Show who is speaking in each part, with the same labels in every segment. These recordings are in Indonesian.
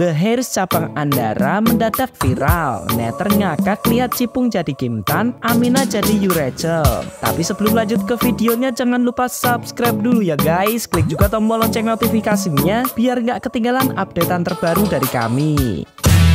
Speaker 1: The Haris cabang Andara mendadak viral. Netter ngakak lihat Cipung jadi Kim Tan, Amina jadi Yu Rachel. Tapi sebelum lanjut ke videonya, jangan lupa subscribe dulu ya guys. Klik juga tombol lonceng notifikasinya biar nggak ketinggalan updatean terbaru dari kami.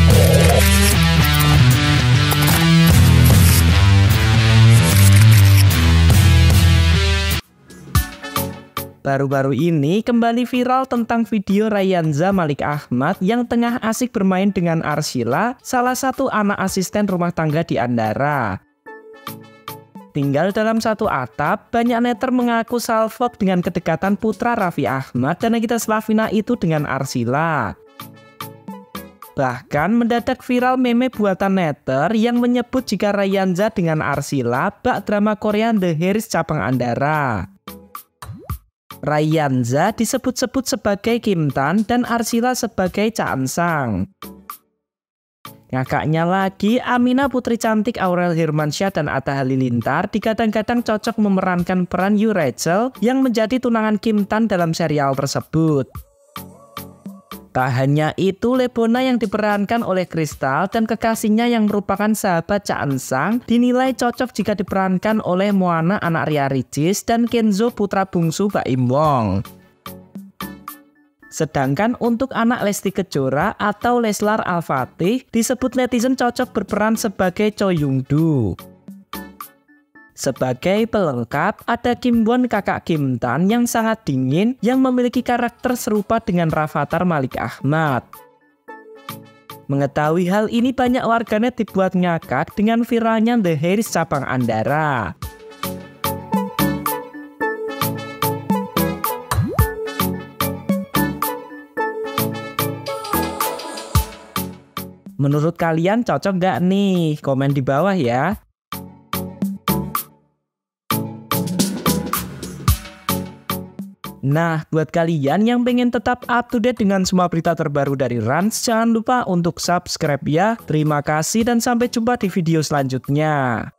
Speaker 1: Baru-baru ini kembali viral tentang video Rayanza Malik Ahmad yang tengah asik bermain dengan Arsila, salah satu anak asisten rumah tangga di Andara. Tinggal dalam satu atap, banyak netter mengaku salvok dengan kedekatan putra Raffi Ahmad dan Nagita Slavina itu dengan Arsila. Bahkan mendadak viral meme buatan netter yang menyebut jika Rayanza dengan Arsila bak drama Korea The Haris cabang Andara. Rayanza disebut-sebut sebagai Kim Tan dan Arsila sebagai Cha Eun-sang. Ngakaknya lagi, Amina putri cantik Aurel Hermansyah dan Atta Halilintar digadang-gadang cocok memerankan peran Yu Rachel yang menjadi tunangan Kim Tan dalam serial tersebut. Tak hanya itu, Lebona yang diperankan oleh Crystal dan kekasihnya yang merupakan sahabat Cha Eun-sang dinilai cocok jika diperankan oleh Moana anak Ria Ricis dan Kenzo putra bungsu Baim Wong. Sedangkan untuk anak Lesti Kejora atau Leslar Al-Fatih disebut netizen cocok berperan sebagai Choi Young-doo. Sebagai pelengkap, ada Kim Won kakak Kim Tan yang sangat dingin yang memiliki karakter serupa dengan Rafathar Malik Ahmad. Mengetahui hal ini, banyak warganet dibuat ngakak dengan viralnya The Haris cabang Andara. Menurut kalian cocok gak nih? Komen di bawah ya. Nah, buat kalian yang pengen tetap up to date dengan semua berita terbaru dari Rans, jangan lupa untuk subscribe ya. Terima kasih dan sampai jumpa di video selanjutnya.